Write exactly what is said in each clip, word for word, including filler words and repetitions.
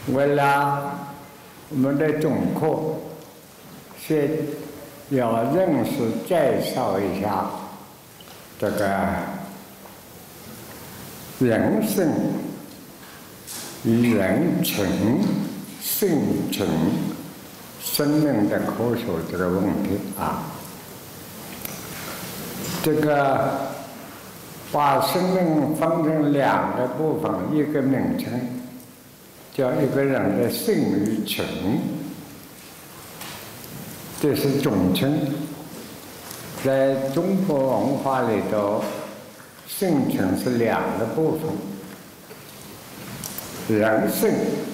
为了我们的总课，先要认识介绍一下这个人生与人情、性情、生命的科学这个问题啊。这个把生命分成两个部分，一个名称叫一个人的性与情，这是总称。在中国文化里头，性情是两个部分。人性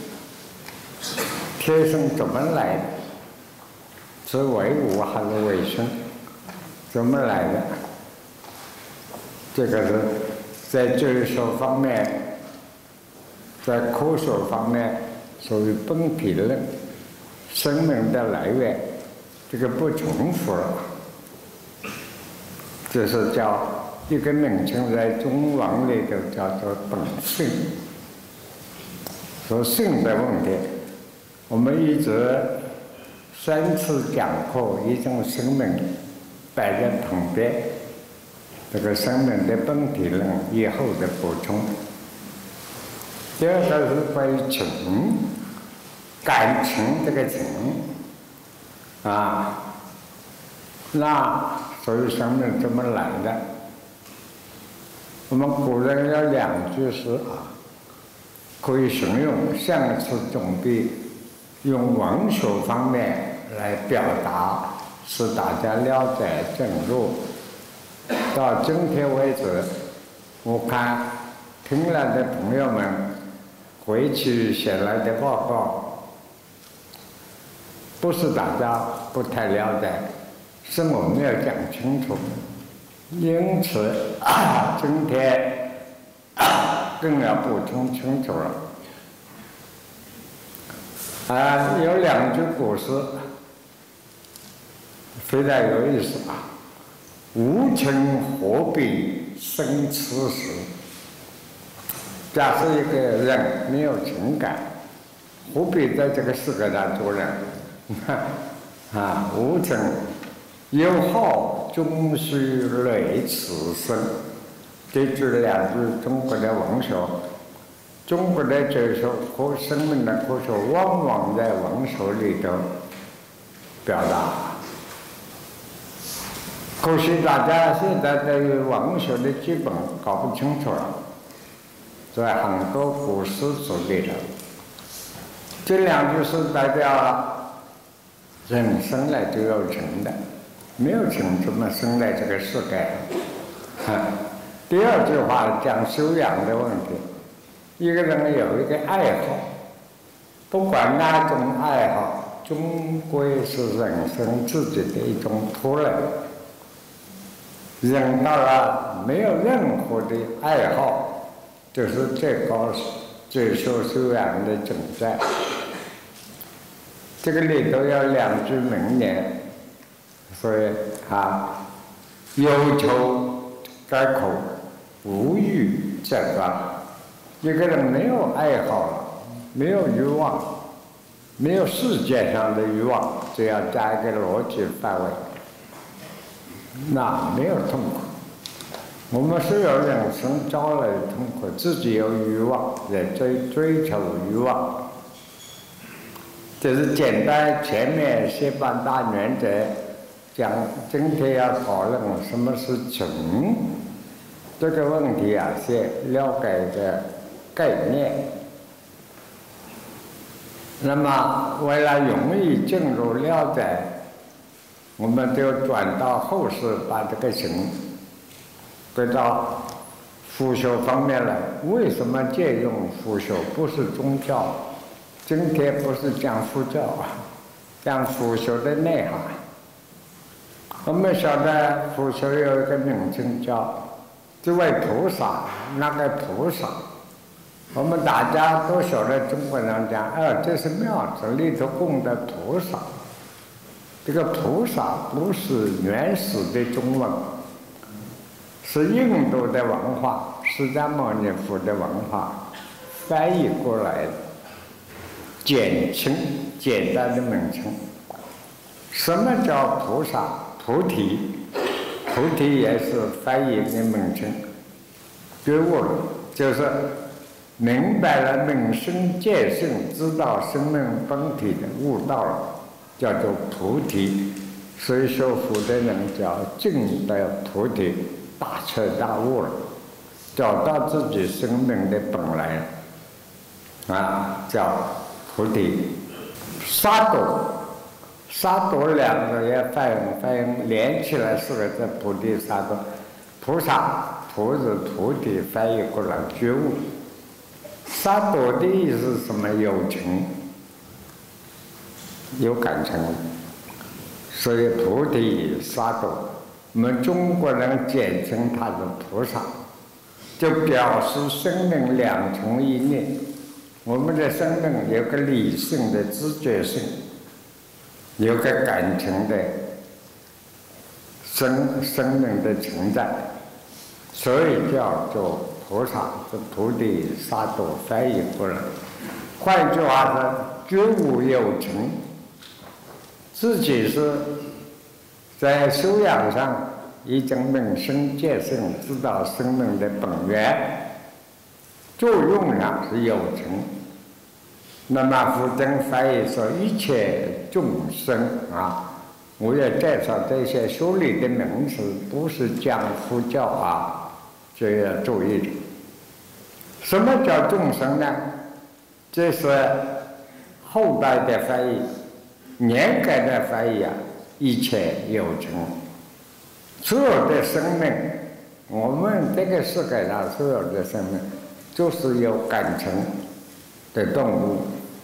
天生怎么来的？是为无还是为生？怎么来的？这个是在哲学方面，在科学方面属于本体论，生命的来源，这个不重复了。这是叫一个名称，在中文里头叫做本性。说性的问题，我们一直三次讲课，一种生命摆在旁边，这个生命的本体论以后的补充。第二个是关于情，感情这个情啊，那所以生命怎么来的？我们古人有两句诗啊，可以形容，相似总比用文学方面来表达，使大家了解正入。到今天为止，我看听了的朋友们回去写来的报告，不是大家不太了解，是我没有讲清楚。因此，啊、今天、啊、更要补充清楚了。啊，有两句古诗非常有意思啊。无情何必生此时？假设一个人没有情感，何必在这个世界上做人？啊，无情有好终须累此生。这句两句中国的文学，中国的哲学和生命的科学，往往在文学里头表达。可惜大家现在对于文学的基本搞不清楚了，在很多古诗词里头，这两句是代表人生来就有情的，没有情怎么生在这个世界？第二句话讲修养的问题，一个人有一个爱好，不管哪种爱好，终归是人生自己的一种拖累。人到了没有任何的爱好，就是最高最受修养的境界。这个里头有两句名言，所以啊，有求该口，无欲则刚。一个人没有爱好了，没有欲望，没有世界上的欲望，只要加一个逻辑范围，那没有痛苦。我们是有人生招来的痛苦，自己有欲望，也追追求欲望。这是简单前面先把大原则讲，今天要讨论什么是情这个问题啊，先了解一个概念。那么为了容易进入了解，我们就转到后世，把这个情归到佛学方面来。为什么借用佛学？不是宗教，今天不是讲佛教啊，讲佛学的内涵。我们晓得佛学有一个名称叫这位菩萨，那个菩萨，我们大家都晓得，中国人讲，哦，这是庙子里头供的菩萨。这个菩萨不是原始的中文，是印度的文化，释迦牟尼佛的文化翻译过来的。 简称，简单的名称。什么叫菩萨？菩提，菩提也是翻译的名称。觉悟了，就是明白了命生界性，知道生命本体的悟道了，叫做菩提。所以修福的人叫证得菩提，大彻大悟了，找到自己生命的本来了，啊，叫菩提。萨埵，萨埵两个也翻译翻译连起来是个字，菩提萨埵。菩萨，菩是菩提，翻译过来觉悟。萨埵的意思是什么？有情，有感情。所以菩提萨埵，我们中国人简称它是菩萨，就表示生命两重一念。我们的生命有个理性的知觉性，有个感情的生生命的存在，所以叫做菩萨。这菩提萨埵翻译过来，换句话说，觉悟有情。自己是在修养上已经明生见性，知道生命的本源，作用上是有情。那么佛经翻译说一切众生啊，我也介绍这些修理的名词，不是讲佛教啊，这要注意。什么叫众生呢？这是后代的翻译。严格的翻译啊，一切有情，所有的生命，我们这个世界上所有的生命，就是有感情的动物。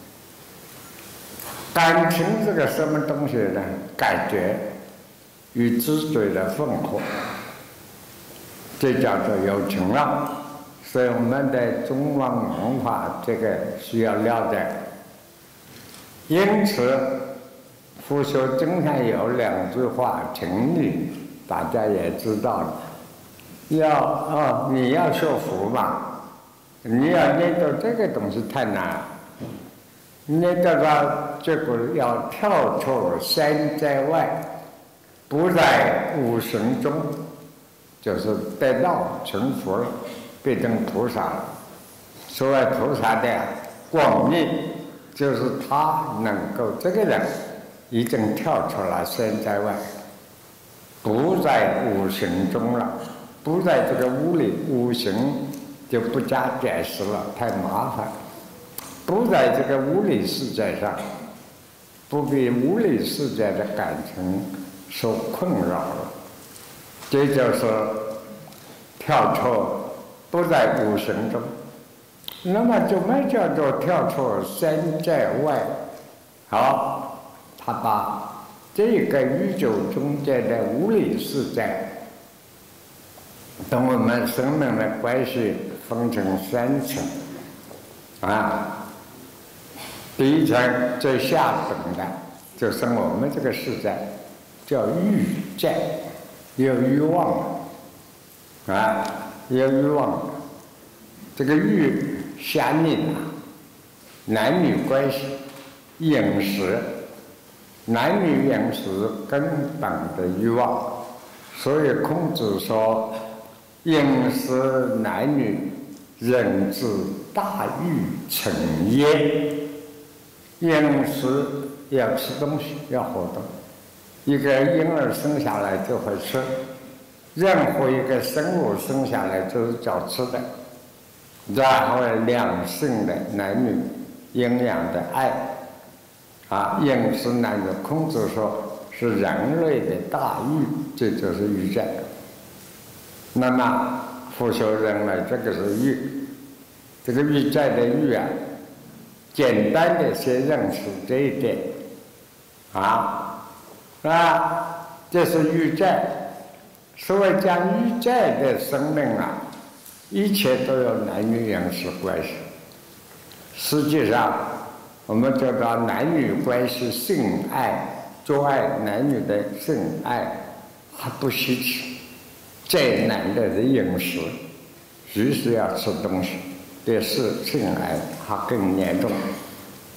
感情这个什么东西呢？感觉与知觉的混合，这叫做有情了。所以我们的中华文化这个需要了解。因此佛学经常有两句话情理，大家也知道了。要哦，你要学佛嘛，你要念到这个东西太难了。念到它这个要跳出三在外，不在五行中，就是得道成佛了，变成菩萨了。所谓菩萨的广义，就是他能够这个人。已经跳出了三在外，不在五行中了，不在这个屋里，五行就不加解释了，太麻烦。不在这个物理世界上，不被物理世界的感情所困扰了，这就是跳出不在五行中。那么怎么叫做跳出三在外？好。他把这个宇宙中间的物理世界同我们生命的关系分成三层啊，第一层最下等的就是我们这个世界叫欲界，有欲望啊，有欲望，这个欲下面啊，男女关系、饮食。男女饮食根本的欲望，所以孔子说：“饮食男女，人之大欲成焉。”饮食要吃东西，要活动。一个婴儿生下来就会吃，任何一个生物生下来就是找吃的，然后两性的男女营养的爱。啊，饮食男女，孔子说是人类的大欲，这就是欲界。那么佛学认为这个是欲，这个欲界的欲啊，简单的先认识这一点啊，啊，这是欲界。所谓讲欲界的生命啊，一切都有男女饮食关系。实际上。我们知道男女关系、性爱、做爱，男女的性爱还不稀奇，最难的是饮食，即使要吃东西，也是性爱还更严重。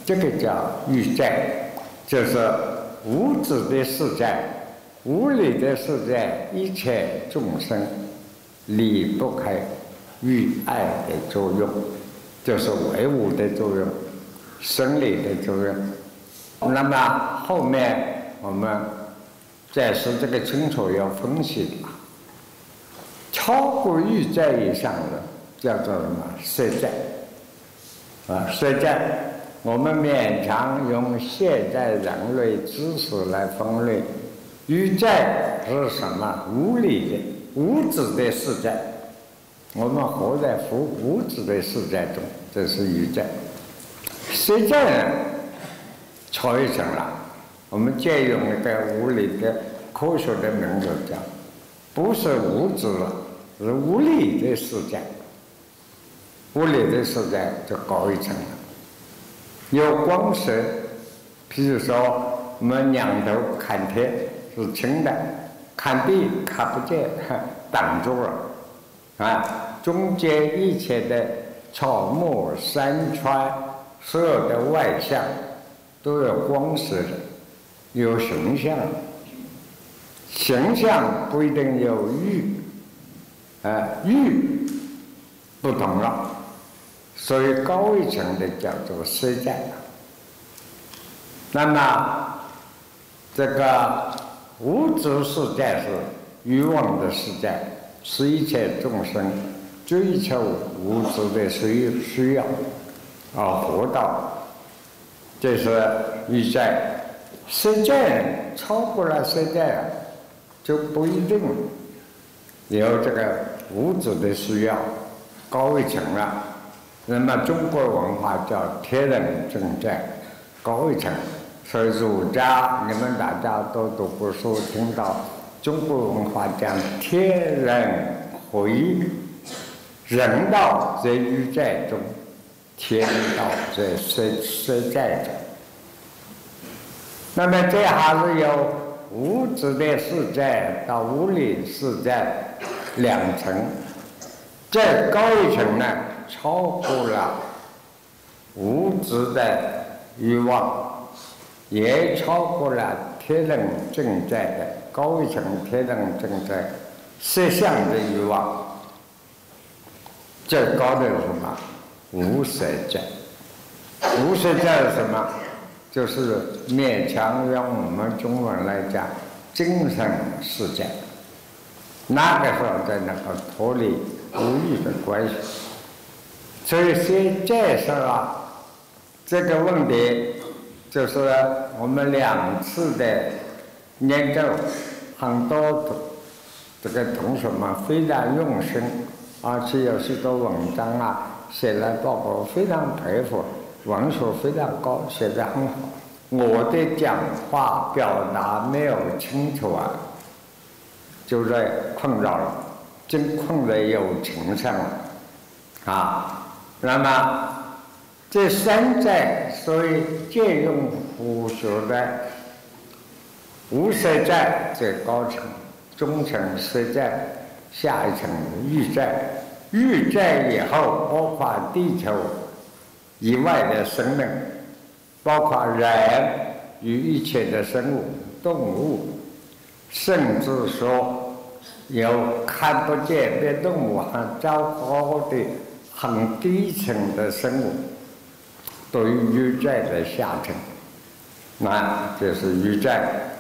这个叫欲在，就是无止的世界，无理的世界，一切众生离不开欲爱的作用，就是唯物的作用，生理的作用。那么后面我们再说这个清楚要分析了。超过欲在以上的叫做什么？色在啊，色在。我们勉强用现在人类知识来分类，欲在是什么？无理的、无止的世界。我们活在无无止的世界中，这是欲在。色在呢，超一层了。我们借用一个物理的科学的名字讲，不是无止了，是无理的世界。无理的世界就高一层了。有光色，譬如说我们仰头看天是清的，看地看不见，挡住了啊！中间一切的草木山川，所有的外相都有光色的，有形象，形象不一定有欲，啊，欲不同了。所以高一层的叫做色在。那么这个无止世界是欲望的世界，是一切众生追求无止的需需要而活到，这是欲在。色在超过了色在，就不一定有这个无止的需要，高一层了。那么中国文化叫天人正在，高一层。所以儒家你们大家都读过书，听到中国文化讲天人合一，人道在欲在中，天道在色色在中。那么这还是有无止的世界到无理世界两层，再高一层呢，超过了无止的欲望，也超过了天人正在的高一层天人正在色相的欲望。最高的是什么？无色在。无色在是什么？就是勉强用我们中文来讲，精神世界。那个时候才能够脱离无欲的关系。所以现在说啊，这个问题就是我们两次的研究，很多这个同学们非常用心，而且有许多文章啊写了报告，非常佩服，文学非常高，写得很好。我的讲话表达没有清楚啊，就在困扰了，真困在有情上了啊。那么这三在，所以借用佛学的无色在最高层，中层色在，下一层欲在。欲在以后，包括地球以外的生命，包括人与一切的生物、动物，甚至说有看不见的动物，很糟糕的、很低层的生物，都有欲在的下层，那就是欲在。